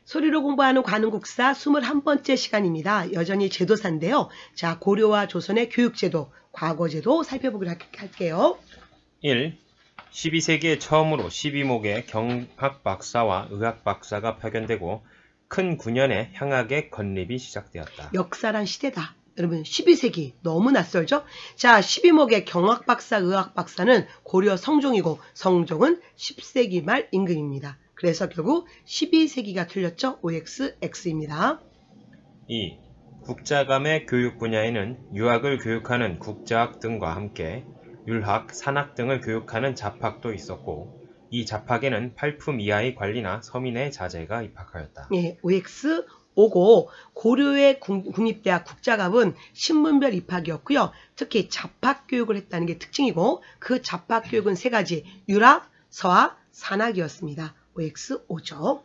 소리로 공부하는 관음국사 21번째 시간입니다. 여전히 제도사인데요. 자, 고려와 조선의 교육제도, 과거제도 살펴보기로 할게요. 1. 12세기에 처음으로 12목의 경학박사와 의학박사가 파견되고 큰 군연의 향학의 건립이 시작되었다. 역사란 시대다. 여러분 12세기 너무 낯설죠? 자, 12목의 경학박사, 의학박사는 고려 성종이고 성종은 10세기 말 임금입니다. 그래서 결국 12세기가 틀렸죠? OX, X입니다. 2. 국자감의 교육 분야에는 유학을 교육하는 국자학 등과 함께 율학, 산학 등을 교육하는 잡학도 있었고 이 잡학에는 팔품 이하의 관리나 서민의 자제가 입학하였다. 예, OX, 오고 고려의 국립대학 국자갑은 신분별 입학이었고요. 특히 잡학교육을 했다는 게 특징이고 그 잡학교육은 세 가지, 율학, 서학, 산학이었습니다. OX, 오죠.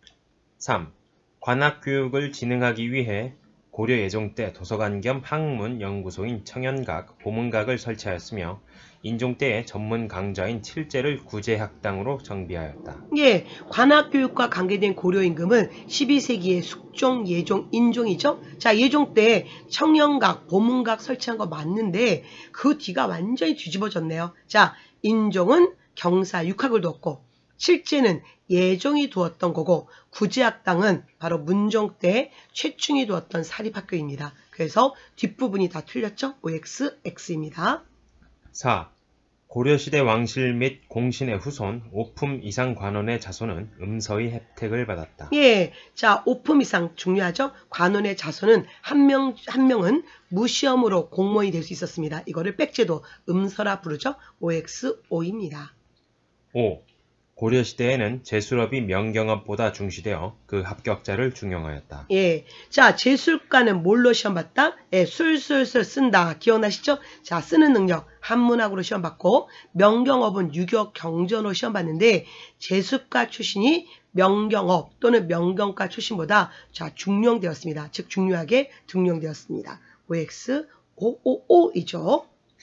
3. 관학교육을 진흥하기 위해 고려 예종 때 도서관 겸 학문 연구소인 청연각, 보문각을 설치하였으며 인종 때의 전문 강좌인 칠제를 구제학당으로 정비하였다. 예, 관학교육과 관계된 고려 임금은 12세기에 숙종, 예종, 인종이죠. 자, 예종 때 청연각, 보문각 설치한 거 맞는데 그 뒤가 완전히 뒤집어졌네요. 자, 인종은 경사, 육학을 두었고 칠제는 예종이 두었던 거고 구제학당은 바로 문종 때 최충이 두었던 사립학교입니다. 그래서 뒷부분이 다 틀렸죠? OX, X입니다. 4. 고려시대 왕실 및 공신의 후손 5품 이상 관원의 자손은 음서의 혜택을 받았다. 예, 자, 5품 이상 중요하죠? 관원의 자손은 한 명은 무시험으로 공무원이 될 수 있었습니다. 이거를 백제도 음서라 부르죠? OX, O입니다. 5. 고려시대에는 제술업이 명경업보다 중시되어 그 합격자를 중용하였다. 예, 자, 제술가는 뭘로 시험 봤다? 예, 술술술 쓴다. 기억나시죠? 자, 쓰는 능력, 한문학으로 시험 받고 명경업은 유격 경전으로 시험 봤는데 제술가 출신이 명경업 또는 명경가 출신보다 자, 중용되었습니다. 즉 중요하게 등용되었습니다. OX, OOO이죠.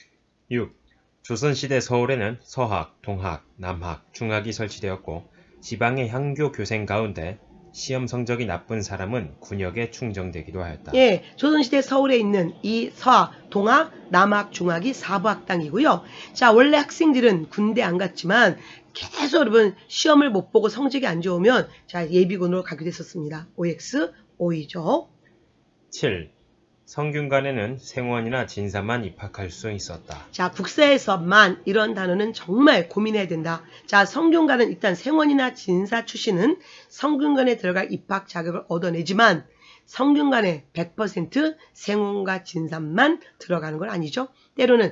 6. 조선시대 서울에는 서학, 동학, 남학, 중학이 설치되었고 지방의 향교 교생 가운데 시험 성적이 나쁜 사람은 군역에 충정되기도 하였다. 예, 조선시대 서울에 있는 이 서학, 동학, 남학, 중학이 사부학당이고요. 자, 원래 학생들은 군대 안 갔지만 계속 여러분 시험을 못 보고 성적이 안 좋으면 자, 예비군으로 가기도 했었습니다. OX, O이죠. 7. 성균관에는 생원이나 진사만 입학할 수 있었다. 자, 국사에서만 이런 단어는 정말 고민해야 된다. 자, 성균관은 일단 생원이나 진사 출신은 성균관에 들어갈 입학 자격을 얻어내지만 성균관에 100% 생원과 진사만 들어가는 건 아니죠. 때로는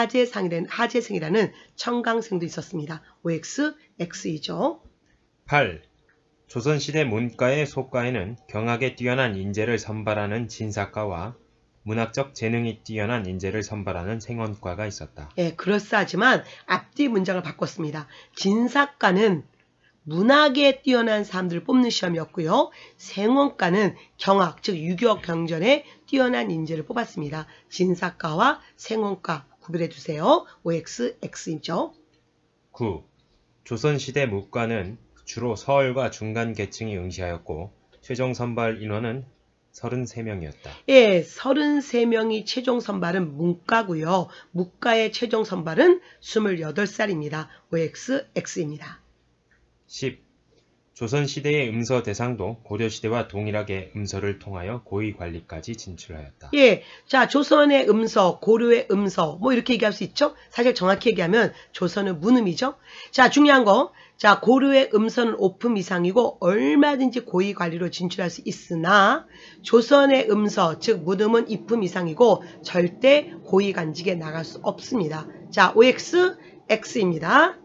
하재생이라는 청강생도 있었습니다. OX, X이죠. 8. 조선시대 문과의 소과에는 경학에 뛰어난 인재를 선발하는 진사과와 문학적 재능이 뛰어난 인재를 선발하는 생원과가 있었다. 예, 그럴싸하지만 앞뒤 문장을 바꿨습니다. 진사과는 문학에 뛰어난 사람들을 뽑는 시험이었고요. 생원과는 경학, 즉 유교 경전에 뛰어난 인재를 뽑았습니다. 진사과와 생원과 구별해 두세요. OX, X이죠. 9. 조선시대 문과는 주로 서울과 중간 계층이 응시하였고 최종 선발 인원은 33명이었다. 예, 33명이 최종 선발은 문과고요. 문과의 최종 선발은 28살입니다. OX, X입니다. 10. 조선시대의 음서 대상도 고려시대와 동일하게 음서를 통하여 고위관리까지 진출하였다. 예, 자, 조선의 음서, 고려의 음서 뭐 이렇게 얘기할 수 있죠. 사실 정확히 얘기하면 조선은 문음이죠. 자, 중요한 거, 자, 고려의 음서는 5품 이상이고 얼마든지 고위관리로 진출할 수 있으나 조선의 음서, 즉 문음은 2품 이상이고 절대 고위관직에 나갈 수 없습니다. 자, OX, X입니다.